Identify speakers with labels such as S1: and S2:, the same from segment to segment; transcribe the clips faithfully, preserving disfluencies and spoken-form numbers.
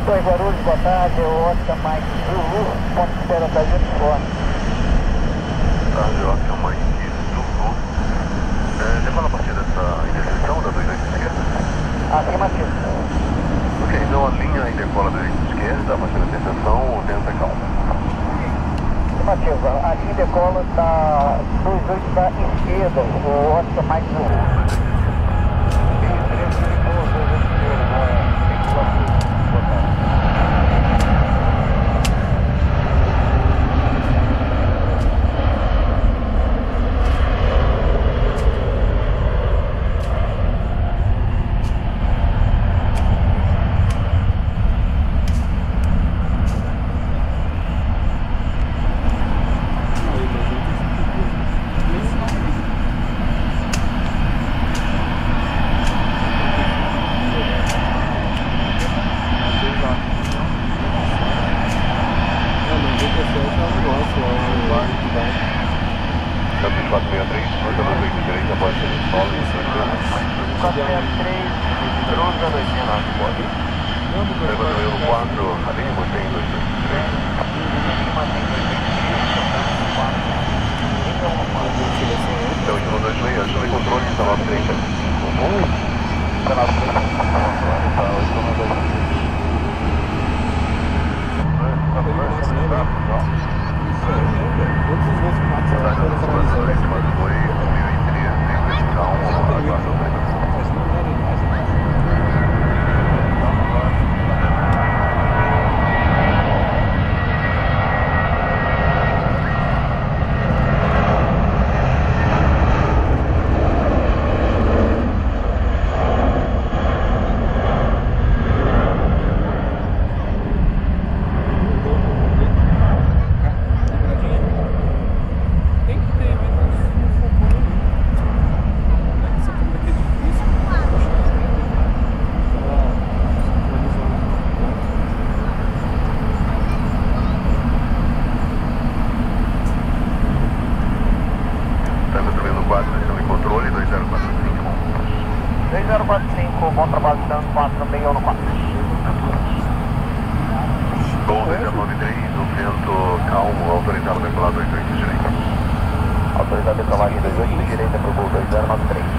S1: dois Guarulhos, boa tarde, o Oscar Mike Zulu, ponto de espera da uniforme.
S2: Tarde, Oscar Mike Zulu. É, você fala a partir dessa interseção da dois oito esquerda?
S1: Afirmativo.
S2: Ok, então a linha e decola da direita esquerda, a partir da interseção, tenta calma.
S1: Afirmativo, a linha decola da dois oito da esquerda, o Oscar Mike Zulu.
S2: quatro seis três, cruza da dois direita, pode ser no solo, em
S1: quatro seis três, cruza dois nove, pode.
S2: Leva no euro quatro, ali, mantém dois dois três.
S1: Mantém dois dois três,
S2: Então, em um dois seis, ajuda o controle, está lá três.
S1: Está lá três, está oito um dois.
S3: Todos os voos que passam lá foram paralisados.
S2: Foi dois mil e treze, calma, aguarda.
S1: dois zero quatro cinco, bom trabalho, tanto quatro seis um quatro.
S2: Gol dois zero nove três, o vento calmo, autorizado a decolar dois oito direita.
S1: Autorizado a decolar aqui dois oito direita para o gol dois zero nove três.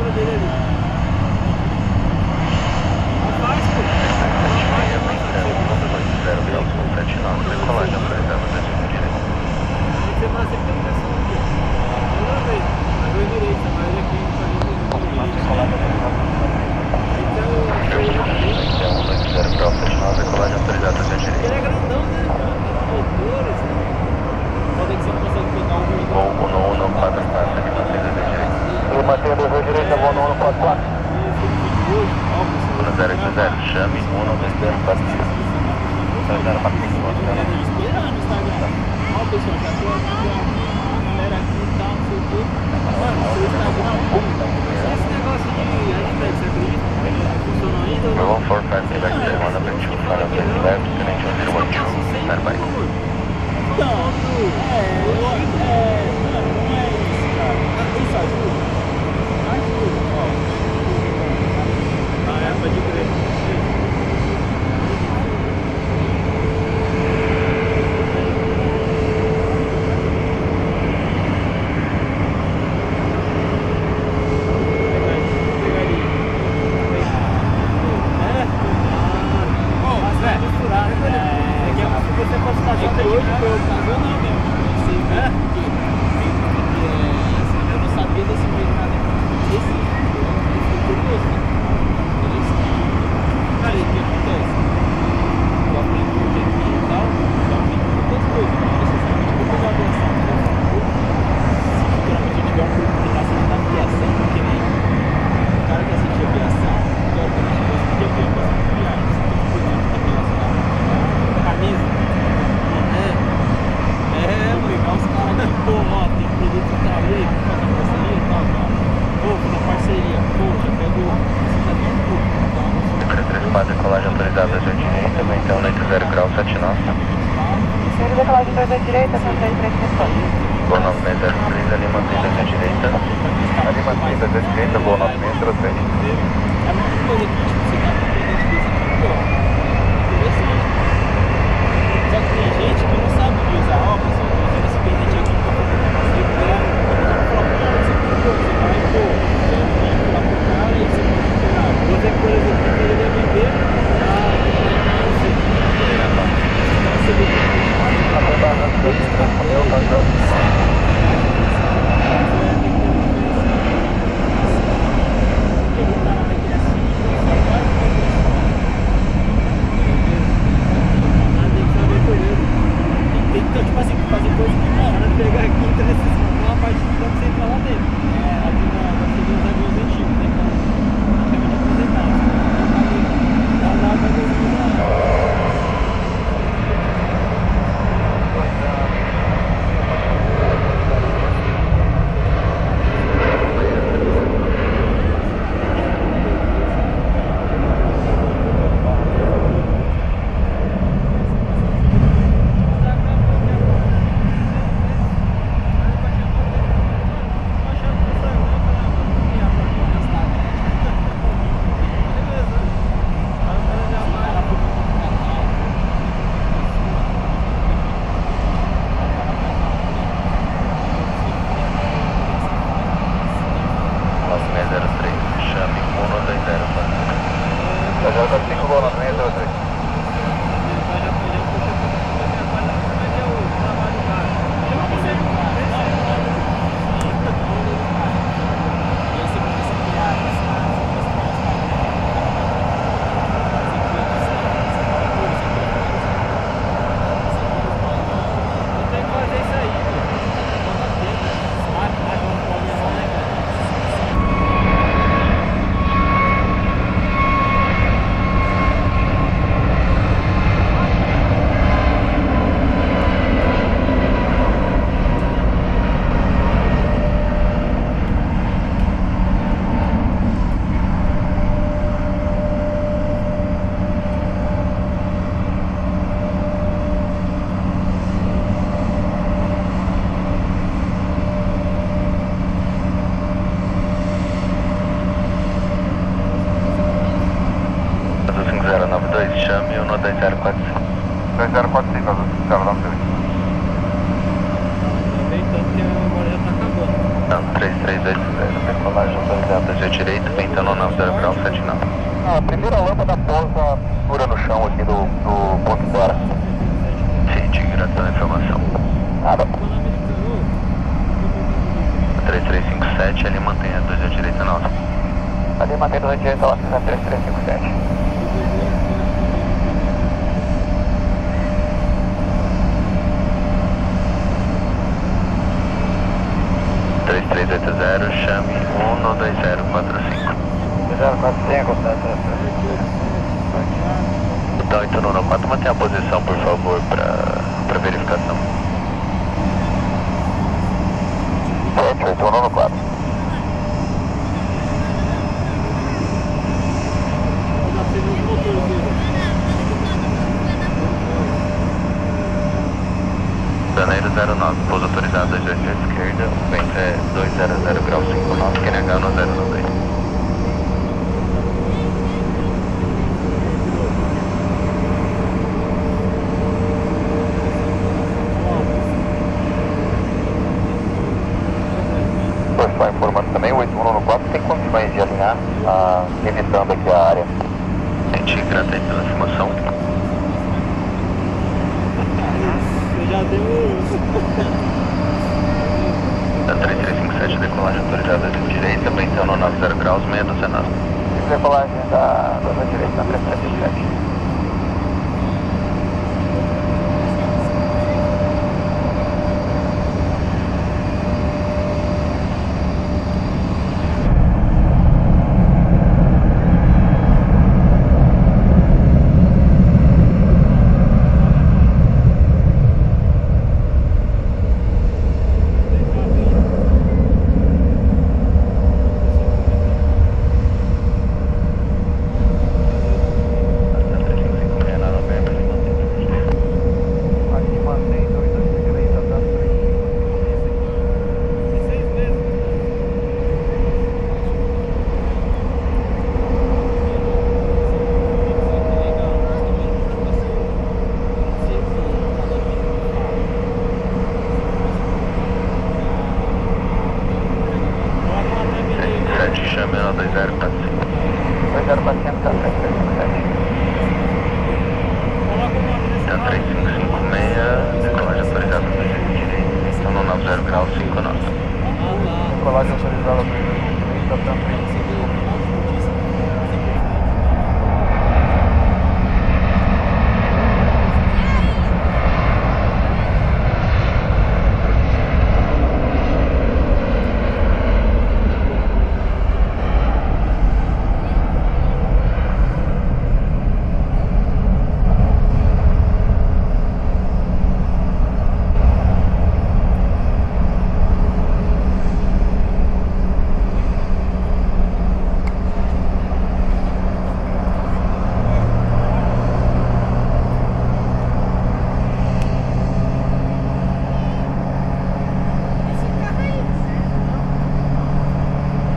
S3: dele ali. Não faz, pô.
S2: zero grau sete nove, decolagem autorizada da direita.
S3: Tem que ser mais sempre tem pressão aqui. Toda vez. A dois direita, mas aqui não faz
S2: zero grau sete nove, decolagem autorizada da direita.
S3: Ele é grandão, né? Motores, né? Só tem que você consegue pegar o ruído.
S2: Voo no uno quatro quatro, aqui na saída da direita.
S1: E mantendo a rua direita, voo no uno quatro quatro.
S2: uno zero oito zero, chame uno dois zero quatro cinco. zero quatro cinco.
S3: Esperando o Instagram. Ó, pessoal, já tô aqui, ó. A galera aqui e tal, não sei o quê. Mano, seu Instagram, esse negócio de hashtag, você acredita? Funciona ainda ou não?
S2: one four five, Quebec zero one, number two, final place left, connection zero one two, stand by.
S3: Então, é, é, mano, não é isso, cara. Isso ajuda? Ajuda, ó. Ah, é, pode crer.
S2: Decolagem autorizada da direita, então zero grau sete nove.
S1: Senhor, decolagem da direita, são três três questões.
S2: Voo nove seis zero três, ali mantendo a direita. Ali mantendo a direita, voo nove seis zero três.
S3: É muito coisa que você tá aprendendo aqui, ó. Interessante. Só que tem gente que não sabe usar, ó, pessoal, tô usando esse pendente aqui pra fazer um passeio pra ela. Você vai, pô, lá pro cara e você pode esperar. Você, por exemplo, que ele deve vender, ah, não sei, você vê que tem que, tipo assim, fazer coisa que na hora de pegar aqui, então necessita uma parte que dá pra você entrar lá dentro. É, aqui na, na segunda dos aviões antigos, né? Então, a câmera aposentada. Tá lá, vai dormir lá.
S2: chame o dois zero quatro cinco.
S1: dois zero quatro cinco, zero nove dois.
S3: Não vem tanto que a memória já tá acabando.
S2: Não, três três oito zero. decolagem autorizada de direita, ventando nove zero grau, sete nove.
S1: A primeira lâmpada pousa dura no chão aqui do, do ponto fora.
S2: Sim, de gratidão a informação.
S1: Nada.
S2: três três cinco sete, ali mantém a dois à direita nove.
S1: Ali mantém dois à direita, lá na três três cinco sete.
S2: três três oito zero, chame um dois zero quatro cinco.
S1: zero quatro cinco, tá, tá, tá.
S2: Então, oito nove quatro, mantenha a posição, por favor, para verificação.
S1: sete oito nove quatro.
S2: Janeiro zero nove, pouso autorizado dois dois à esquerda, o vento é dois zero zero grau cinco nove, Q N H no zero nove dois.
S1: Só informando também, o oito um nove quatro tem condições de alinhar, ah, evitando aqui a área.
S2: Gente, grata aí pela informação.
S3: Já deu.
S2: Da três três cinco sete, decolagem autorizada de direita, ventando nove zero graus, meia dezenove.
S1: Decolagem da, da direita na três três cinco sete.
S2: Chame no dois zero quatro cinco.
S1: dois zero quatro cinco, tá três três cinco sete.
S2: Tá três cinco cinco seis, decolagem autorizada dois à direita, então no nove zero grau cinco nove.
S1: Decolagem autorizada dois à direita, tá três cinco cinco.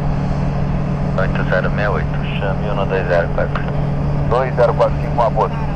S2: oito zero seis oito, chame um dois zero quatro.
S1: dois zero quatro cinco, uma boa.